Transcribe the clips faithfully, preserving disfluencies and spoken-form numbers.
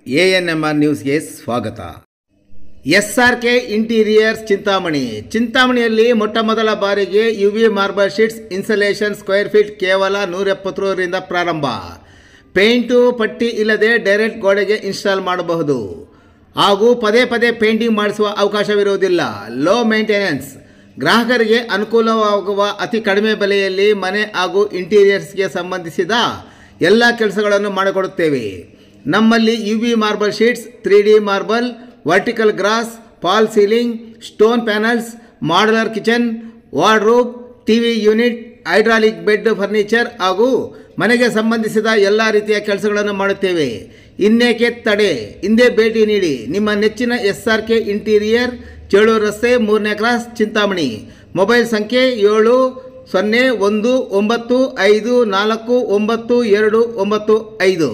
A N M R ನ್ಯೂಸ್ಗೆ ಸ್ವಾಗತ. S R K interiors Chintamani. ಚಿಂತಾಮಣಿಯಲ್ಲಿ ಮೊಟ್ಟ ಮೊದಲ ಬಾರಿಗೆ U V marble sheets insulation square feet ಕೇವಲ ನೂರ ಎಪ್ಪತ್ತರಿಂದ ಪ್ರಾರಂಭ. ಪೇಂಟು ಪಟ್ಟಿ ಇಲ್ಲದೆ ಡೈರೆಕ್ಟ್ ಗೋಡೆಗೆ ಇನ್ಸ್ಟಾಲ್ ಮಾಡಬಹುದು ಹಾಗೂ ಪದೇ ಪದೇ ಪೇಂಟಿಂಗ್ ಮಾಡಿಸುವ ಅವಕಾಶವಿರುವುದಿಲ್ಲ. ಲೋ ಮೇಂಟೆನೆನ್ಸ್, ಗ್ರಾಹಕರಿಗೆ ಅನುಕೂಲವಾಗುವ ಅತಿ ಕಡಿಮೆ ಬೆಲೆಯಲ್ಲಿ ಮನೆ ಹಾಗೂ ಇಂಟೀರಿಯರ್ಸ್ಗೆ ಸಂಬಂಧಿಸಿದ ಎಲ್ಲ ಕೆಲಸಗಳನ್ನು ಮಾಡಿಕೊಡುತ್ತೇವೆ. ನಮ್ಮಲ್ಲಿ U V marble sheets, three D marble, vertical grass, fall ceiling, stone panels, modular kitchen, wardrobe, TV unit, hydraulic bed furniture ಹಾಗೂ ಮನೆಗೆ ಸಂಬಂಧಿಸಿದ ಎಲ್ಲ ರೀತಿಯ ಕೆಲಸಗಳನ್ನು ಮಾಡುತ್ತೇವೆ. ಇನ್ನೇಕೆ ತಡೆ, ಹಿಂದೆ ಭೇಟಿ ನೀಡಿ. ನಿಮ್ಮ ನೆಚ್ಚಿನ S R K interior, Chelur ರಸ್ತೆ, ಮೂರನೇ ಕ್ರಾಸ್, ಚಿಂತಾಮಣಿ. ಮೊಬೈಲ್ ಸಂಖ್ಯೆ ಏಳು ಸೊನ್ನೆ ಒಂದು ಒಂಬತ್ತು ಐದು ನಾಲ್ಕು ಒಂಬತ್ತು ಎರಡು ಒಂಬತ್ತು ಐದು.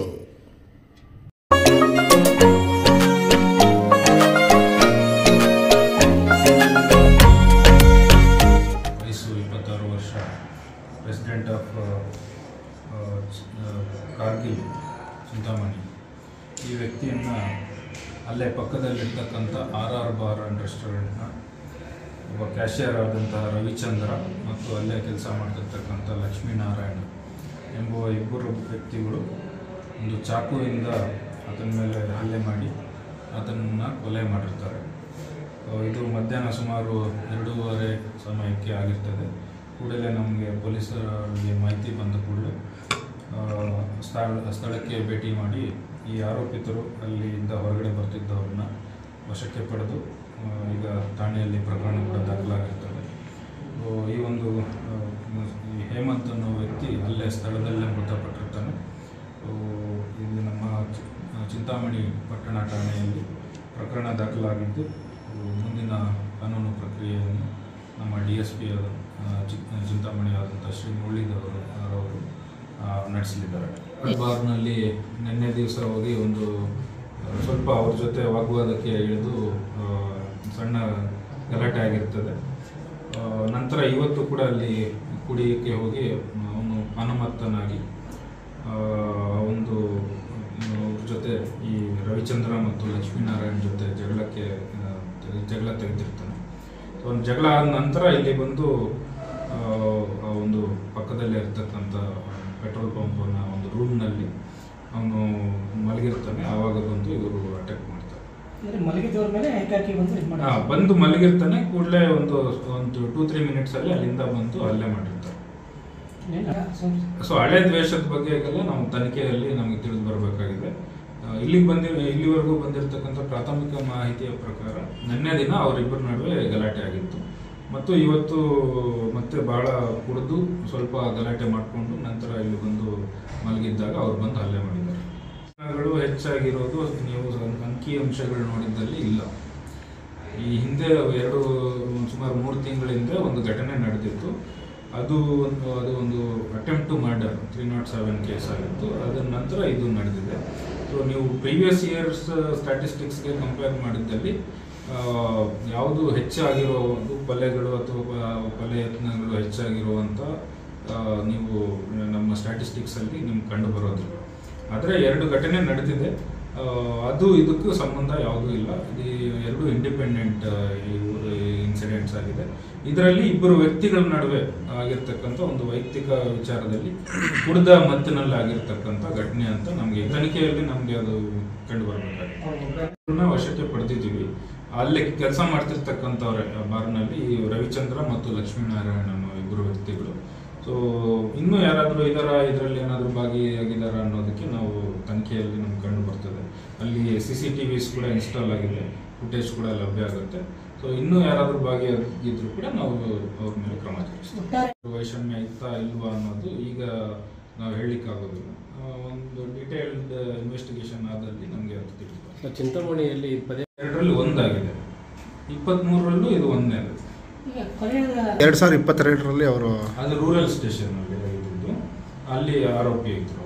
ವಯಸ್ಸು ಇಪ್ಪತ್ತಾರು ವರ್ಷ, ಪ್ರೆಸಿಡೆಂಟ್ ಆಫ್ ಕಾರ್ಗಿಲ್ ಚಿಂತಾಮಣಿ. ಈ ವ್ಯಕ್ತಿಯನ್ನು ಅಲ್ಲೇ ಪಕ್ಕದಲ್ಲಿರ್ತಕ್ಕಂಥ ಆರ್ ಆರ್ ಬಾರ್ ಆ್ಯಂಡ್ ರೆಸ್ಟೋರೆಂಟ್ನ ಒಬ್ಬ ಕ್ಯಾಶಿಯರ್ ಆದಂತಹ ರವಿಚಂದ್ರ ಮತ್ತು ಅಲ್ಲೇ ಕೆಲಸ ಮಾಡ್ತಿರ್ತಕ್ಕಂಥ ಲಕ್ಷ್ಮೀನಾರಾಯಣ ಎಂಬುವ ಇಬ್ಬರು ವ್ಯಕ್ತಿಗಳು ಒಂದು ಚಾಕುವಿಂದ ಆತನ ಮೇಲೆ ಹಲ್ಲೆ ಮಾಡಿ ಆತನನ್ನು ಕೊಲೆ ಮಾಡಿರ್ತಾರೆ. ಇದು ಮಧ್ಯಾಹ್ನ ಸುಮಾರು ಎರಡೂವರೆ ಸಮಯಕ್ಕೆ ಆಗಿರ್ತದೆ. ಕೂಡಲೇ ನಮಗೆ ಪೊಲೀಸರಿಗೆ ಮಾಹಿತಿ ಬಂದ ಕೂಡಲೇ ಸ್ಥಳ ಸ್ಥಳಕ್ಕೆ ಭೇಟಿ ಮಾಡಿ ಈ ಆರೋಪಿತರು ಅಲ್ಲಿಂದ ಹೊರಗಡೆ ಬರ್ತಿದ್ದವ್ರನ್ನ ವಶಕ್ಕೆ ಪಡೆದು ಈಗ ಠಾಣೆಯಲ್ಲಿ ಪ್ರಕರಣ ಕೂಡ ದಾಖಲಾಗಿರ್ತದೆ. ಈ ಒಂದು ಹೇಮಂತ್ ಅನ್ನೋ ವ್ಯಕ್ತಿ ಅಲ್ಲೇ ಸ್ಥಳದಲ್ಲೇ ಮೃತಪಟ್ಟಿರ್ತಾನೆ. ಇಲ್ಲಿ ನಮ್ಮ ಚಿಂತಾಮಣಿ ಪಟ್ಟಣ ಠಾಣೆಯಲ್ಲಿ ಪ್ರಕರಣ ದಾಖಲಾಗಿದ್ದು ಮುಂದಿನ ಕಾನೂನು ಪ್ರಕ್ರಿಯೆಯನ್ನು ನಮ್ಮ ಡಿ ಎಸ್ ಪಿ ಆದ ಚಿಂತಾಮಣಿ ಆದಂಥ ಶ್ರೀ ಮುರಳೀಧವರು ಅವರು ನಡೆಸಲಿದ್ದಾರೆ. ಬಾರ್ನಲ್ಲಿ ನಿನ್ನೆ ದಿವಸ ಹೋಗಿ ಒಂದು ಸ್ವಲ್ಪ ಅವ್ರ ಜೊತೆ ವಾಗ್ವಾದಕ್ಕೆ ಇಳಿದು ಸಣ್ಣ ಗಲಾಟೆ ಆಗಿರ್ತದೆ. ನಂತರ ಇವತ್ತು ಕೂಡ ಅಲ್ಲಿ ಕುಡಿಯೋಕ್ಕೆ ಹೋಗಿ ಅವನು ಅನುಮತ್ತನಾಗಿ ಒಂದು ಜೊತೆ ಈ ರವಿಚಂದ್ರ ಮತ್ತು ಲಕ್ಷ್ಮೀನಾರಾಯಣ್ ಜೊತೆ ಜಗಳಕ್ಕೆ ಜಗಳ ತೆಗೆದಿರ್ತಾನೆ. ಸೊ ಒಂದು ಜಗಳ ಆದ ನಂತರ ಇಲ್ಲಿ ಬಂದು ಒಂದು ಪಕ್ಕದಲ್ಲೇ ಇರ್ತಕ್ಕಂಥ ಪೆಟ್ರೋಲ್ ಪಂಪನ ಒಂದು ರೂಮ್ನಲ್ಲಿ ಅವನು ಮಲಗಿರ್ತಾನೆ. ಆವಾಗ ಬಂದು ಇವರು ಅಟ್ಯಾಕ್ ಮಾಡ್ತಾರೆ. ಹಾಂ, ಬಂದು ಮಲಗಿರ್ತಾನೆ. ಕೂಡಲೇ ಒಂದು ಒಂದು ಟೂ ತ್ರೀ ಮಿನಿಟ್ಸಲ್ಲಿ ಅಲ್ಲಿಂದ ಬಂದು ಹಲ್ಲೆ ಮಾಡಿರ್ತಾರೆ. ಸೊ ಹಳೆ ದ್ವೇಷದ ಬಗ್ಗೆಗೆಲ್ಲ ನಾವು ತನಿಖೆಯಲ್ಲಿ ನಮಗೆ ತಿಳಿದು ಬರಬೇಕಾಗಿದೆ. ಇಲ್ಲಿಗೆ ಬಂದಿ ಇಲ್ಲಿವರೆಗೂ ಬಂದಿರತಕ್ಕಂಥ ಪ್ರಾಥಮಿಕ ಮಾಹಿತಿಯ ಪ್ರಕಾರ ನಿನ್ನೆ ದಿನ ಅವರಿಬ್ಬರ ನಡುವೆ ಗಲಾಟೆ ಆಗಿತ್ತು ಮತ್ತು ಇವತ್ತು ಮತ್ತೆ ಬಹಳ ಕುಡಿದು ಸ್ವಲ್ಪ ಗಲಾಟೆ ಮಾಡಿಕೊಂಡು ನಂತರ ಇಲ್ಲಿ ಬಂದು ಮಲಗಿದ್ದಾಗ ಅವ್ರು ಬಂದು ಹಲ್ಲೆ ಮಾಡಿದ್ದಾರೆ. ಗಳು ಹೆಚ್ಚಾಗಿರೋದು ನೀವು ಅಂಕಿ ಅಂಶಗಳು ನೋಡಿದ್ದಲ್ಲಿ ಇಲ್ಲ. ಈ ಹಿಂದೆ ಎರಡು ಸುಮಾರು ಮೂರು ತಿಂಗಳ ಹಿಂದೆ ಒಂದು ಘಟನೆ ನಡೆದಿತ್ತು. ಅದು ಒಂದು ಅದು ಒಂದು attempt to murder three not seven case ಆಗಿತ್ತು. ಅದರ ನಂತರ ಇದು ನಡೆದಿದೆ. ಸೊ ನೀವು ಪ್ರೀವಿಯಸ್ ಇಯರ್ಸ್ ಸ್ಟ್ಯಾಟಿಸ್ಟಿಕ್ಸ್ಗೆ ಕಂಪೇರ್ ಮಾಡಿದ್ದಲ್ಲಿ ಯಾವುದು ಹೆಚ್ಚಾಗಿರೋ ಒಂದು ಕೊಲೆಗಳು ಅಥವಾ ಕೊಲೆ ಯತ್ನಗಳು ಹೆಚ್ಚಾಗಿರುವಂಥ ನೀವು ನಮ್ಮ ಸ್ಟ್ಯಾಟಿಸ್ಟಿಕ್ಸಲ್ಲಿ ನಿಮ್ಗೆ ಕಂಡು ಬರೋದು. ಆದರೆ ಎರಡು ಘಟನೆ ನಡೆದಿದೆ. ಅದು ಇದಕ್ಕೂ ಸಂಬಂಧ ಯಾವುದೂ ಇಲ್ಲ. ಇದು ಎರಡು ಇಂಡಿಪೆಂಡೆಂಟ್ ಇನ್ಸಿಡೆಂಟ್ಸ್ ಆಗಿದೆ. ಇದರಲ್ಲಿ ಇಬ್ಬರು ವ್ಯಕ್ತಿಗಳ ನಡುವೆ ಆಗಿರ್ತಕ್ಕಂಥ ಒಂದು ವೈಯಕ್ತಿಕ ವಿಚಾರದಲ್ಲಿ ಕುಡಿದ ಮತ್ತಿನಲ್ಲಿ ಆಗಿರ್ತಕ್ಕಂಥ ಘಟನೆ ಅಂತ ನಮಗೆ ತನಿಖೆಯಲ್ಲಿ ನಮಗೆ ಅದು ಕಂಡು ಬರಬೇಕಾಗಿದೆ. ವಶಕ್ಕೆ ಪಡೆದಿದ್ದೀವಿ. ಅಲ್ಲಿ ಕೆಲಸ ಮಾಡ್ತಿರ್ತಕ್ಕಂಥವ್ರೆ ಬಾರ್ನಲ್ಲಿ ರವಿಚಂದ್ರ ಮತ್ತು ಲಕ್ಷ್ಮೀನಾರಾಯಣ ಅನ್ನೋ ಇಬ್ಬರು ವ್ಯಕ್ತಿಗಳು. ಸೊ ಇನ್ನೂ ಯಾರಾದರೂ ಇದರ ಇದರಲ್ಲಿ ಏನಾದರೂ ಭಾಗಿಯಾಗಿದ್ದಾರಾ ಅನ್ನೋದಕ್ಕೆ ನಾವು ತನಿಖೆಯಲ್ಲಿ ನಮ್ಗೆ ಕಂಡು ಬರ್ತದೆ. ಅಲ್ಲಿ ಸಿ ಸಿ ಟಿ ವಿಸ್ ಕೂಡ ಇನ್ಸ್ಟಾಲ್ ಆಗಿದೆ, ಫುಟೇಜ್ ಕೂಡ ಲಭ್ಯ ಆಗುತ್ತೆ. ಸೊ ಇನ್ನೂ ಯಾರಾದರೂ ಭಾಗಿಯಾಗಿದ್ರು ಕೂಡ ನಾವು ಅವ್ರ ಮೇಲೆ ಕ್ರಮ ಜರುಗಿಸ್ತೀವಿ. ವೈಷಮ್ಯ ಇತ್ತಾ ಇಲ್ವಾ ಅನ್ನೋದು ಈಗ ನಾವು ಹೇಳಲಿಕ್ಕಾಗೋದಿಲ್ಲ. ಒಂದು ಡಿಟೇಲ್ಡ್ ಇನ್ವೆಸ್ಟಿಗೇಷನ್ ಆದಲ್ಲಿ ನಮಗೆ ಅದು ತಿಳಿಯುತ್ತೆ. ಚಿಂತಾಮಣಿಯಲ್ಲಿ ಪದೇ ಎರಡರಲ್ಲಿ ಒಂದಾಗಿದೆ, ಇಪ್ಪತ್ತ್ಮೂರರಲ್ಲೂ ಇದು ಒಂದನೇದು. ಎರಡು ಸಾವಿರದ ಇಪ್ಪತ್ತೆರಡರಲ್ಲಿ ಅವರು ಅದು ರೂರಲ್ ಸ್ಟೇಷನ್ ಅಲ್ಲಿ ಇದ್ದು ಅಲ್ಲಿ ಆರೋಪಿ ಇದ್ರು.